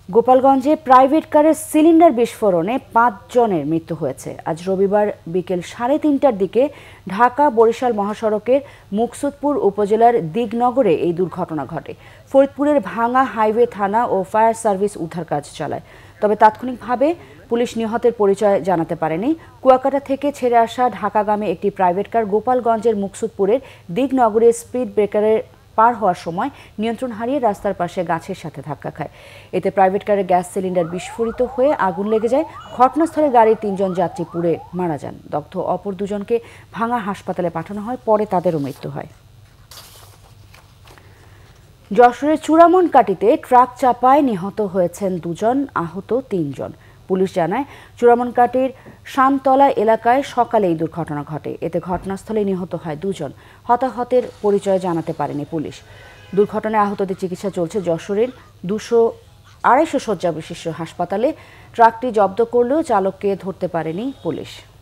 গোপালগঞ্জে প্রাইভেট কারের সিলিন্ডার বিস্ফোরণে ৫ জনের মৃত্যু হয়েছে। আজ রবিবার বিকেল ৩:৩০টার দিকে ঢাকা বরিশাল মহাসড়কের মুকসুদপুর উপজেলার দিগনগরে এই দুর্ঘটনা ঘটে। ফরিদপুরের ভাঙা হাইওয়ে থানা ও ফায়ার সার্ভিস উদ্ধার কাজ চালায়, তবে তাৎক্ষণিকভাবে পুলিশ নিহতের পরিচয় জানাতে পারেনি। কুয়াকাটা থেকে ছেড়ে আসা ঢাকাগামী একটি প্রাইভেট কার গোপালগঞ্জের মুকসুদপুরের দিগনগরে স্পিড ব্রেকারের পার হওয়ার সময় নিয়ন্ত্রণ হারিয়ে রাস্তার পাশে গাছের সাথে ধাক্কা খায়। এতে প্রাইভেট কারের গ্যাস সিলিন্ডার বিস্ফোরিত হয়ে আগুন লেগে যায়। ঘটনাস্থলে গাড়ির ৩ জন যাত্রী পুড়ে মারা যান। দগ্ধ অপর ২ জনকে ভাঙা হাসপাতালে পাঠানো হয়, পরে তাদেরও মৃত্যু হয়। যশোরের চূড়ামনকাটিতে ট্রাক চাপায় নিহত হয়েছেন ২ জন, আহত ৩ জন। পুলিশ জানায়, চূড়ামনকাটির শানতলা এলাকায় সকালে এই দুর্ঘটনা ঘটে। এতে ঘটনাস্থলে নিহত হয় ২ জন। হতাহতের পরিচয় জানাতে পারেনি পুলিশ। দুর্ঘটনায় আহতদের চিকিৎসা চলছে যশোরের ২০০ শয্যা বিশিষ্ট হাসপাতালে। ট্রাকটি জব্দ করলেও চালককে ধরতে পারেনি পুলিশ।